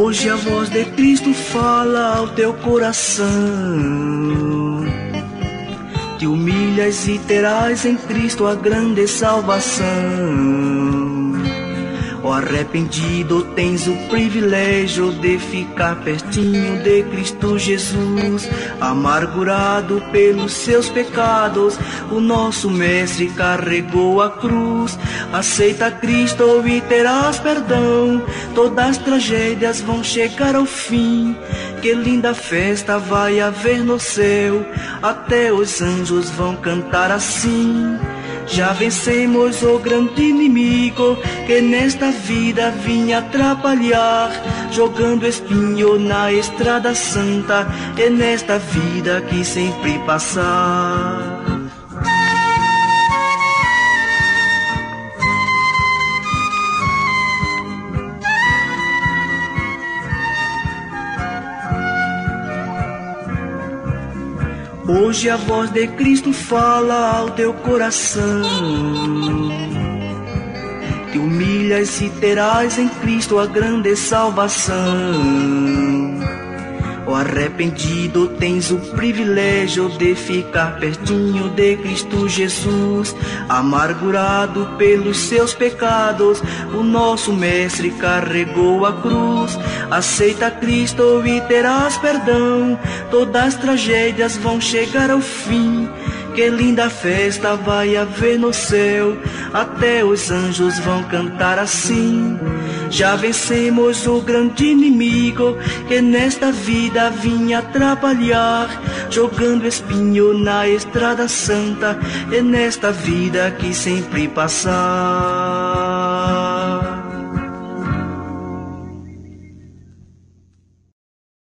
Hoje a voz de Cristo fala ao teu coração. Te humilhas e terás em Cristo a grande salvação. Ó arrependido, tens o privilégio de ficar pertinho de Cristo Jesus. Amargurado pelos seus pecados, o nosso Mestre carregou a cruz. Aceita Cristo e terás perdão, todas as tragédias vão chegar ao fim. Que linda festa vai haver no céu, até os anjos vão cantar assim. Já vencemos o grande inimigo que nesta vida vinha atrapalhar, jogando espinho na estrada santa, é nesta vida que sempre passar. Hoje a voz de Cristo fala ao teu coração. Te humilhas e terás em Cristo a grande salvação. Ó arrependido, tens o privilégio de ficar pertinho de Cristo Jesus. Amargurado pelos seus pecados, o nosso Mestre carregou a cruz. Aceita Cristo e terás perdão, todas as tragédias vão chegar ao fim. Que linda festa vai haver no céu, até os anjos vão cantar assim. Já vencemos o grande inimigo que nesta vida vinha atrapalhar, jogando espinho na estrada santa, é nesta vida que sempre passar.